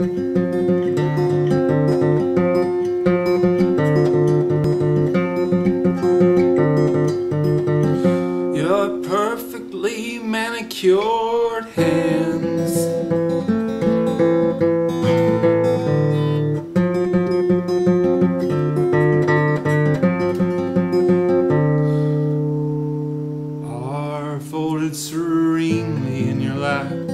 Your perfectly manicured hands are folded serenely in your lap.